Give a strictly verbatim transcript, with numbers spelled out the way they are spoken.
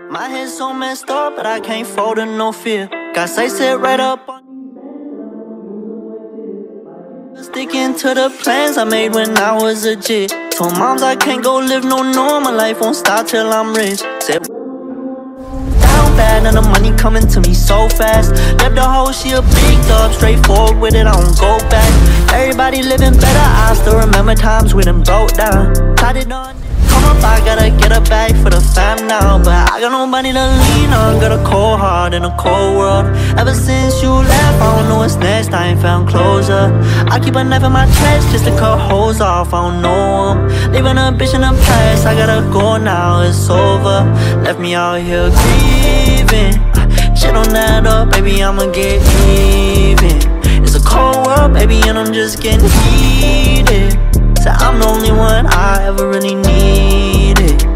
My head's so messed up, but I can't fold to no fear. Got say sit right up on sticking to the plans I made when I was a kid. Told moms I can't go live no normal life, won't stop till I'm rich. Said down bad and the money coming to me so fast. Left the hoe, she a big dog, straightforward with it, I don't go back. Everybody living better, I still remember times we done broke down. Tried it on, come up, I gotta get a bag for the fam now. But I got no money to lean on, got a cold heart in a cold world. Ever since you left, I don't know what's next, I ain't found closure. I keep a knife in my chest just to cut holes off, I don't know them. Leaving a bitch in the past, I gotta go now, it's over. Left me out here grieving. Shit don't add up, baby, I'ma get even. It's a cold world, baby, and I'm just getting heated. So I'm the only one I ever really needed.